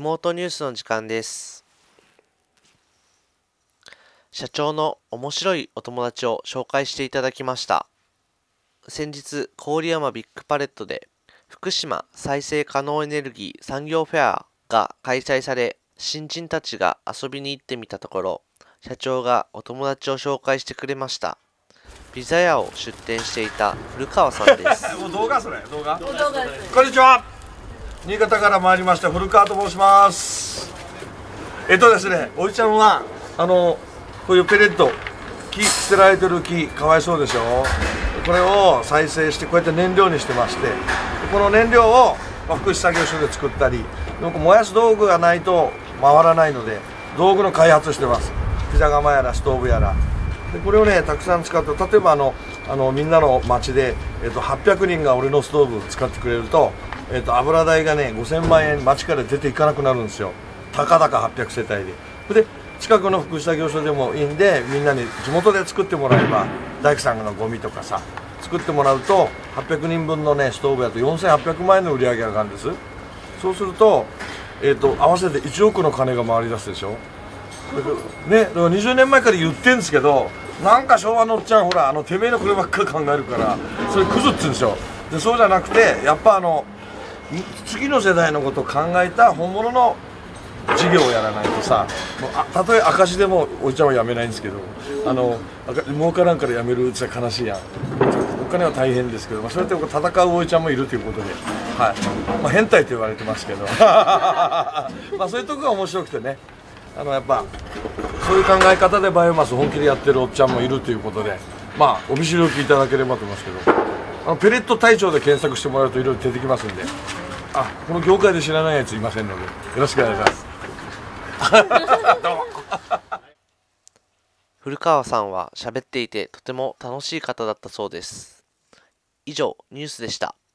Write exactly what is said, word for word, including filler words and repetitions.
モートニュースの時間です。社長の面白いお友達を紹介していただきました。先日、郡山ビッグパレットで福島再生可能エネルギー産業フェアが開催され、新人たちが遊びに行ってみたところ、社長がお友達を紹介してくれました。ピザ屋を出店していた古川さんです。 もう動画それ動画。 動画です。 こんにちは。新潟から参りました古川と申します。えっとですね、おじちゃんはあのこういうペレット、木捨てられてる木かわいそうでしょ。これを再生してこうやって燃料にしてまして、この燃料を、まあ、福祉作業所で作ったり、なんか燃やす道具がないと回らないので道具の開発してます。ピザ窯やらストーブやらで、これをねたくさん使って、例えばあのあのみんなの町で、えっと、はっぴゃくにんが俺のストーブを使ってくれると、えっと、油代がねごせんまんえん町から出ていかなくなるんですよ。たかだかはっぴゃくせたいで。で近くの福祉作業所でもいいんで、みんなに地元で作ってもらえば、大工さんのゴミとかさ作ってもらうとはっぴゃくにんぶんのねストーブやとよんせんはっぴゃくまんえんの売り上げが上がるんです。そうすると、えっと、合わせていちおくの金が回り出すでしょ。だからね、だからにじゅうねんまえから言ってるんですけど、なんか昭和のおっちゃんほらあのてめえのこればっかり考えるからそれクズっつうんですよ。でそうじゃなくて、やっぱあの次の世代のことを考えた本物の事業をやらないとさ、もうあたとえ赤字でもおじちゃんは辞めないんですけど、あの儲からんから辞めるうちは悲しいやん。お金は大変ですけど、まあ、そうやって戦うおじちゃんもいるということで、はい、まあ、変態と言われてますけどまあそういうとこが面白くてね、あのやっぱそういう考え方でバイオマス本気でやってるおっちゃんもいるということで、まあお見知りおきいただければと思いますけど、あのペレット隊長で検索してもらうといろいろ出てきますんで、あ、この業界で知らないやついませんのでよろしくお願いしますどうも古川さんは喋っていてとても楽しい方だったそうです。以上、ニュースでした。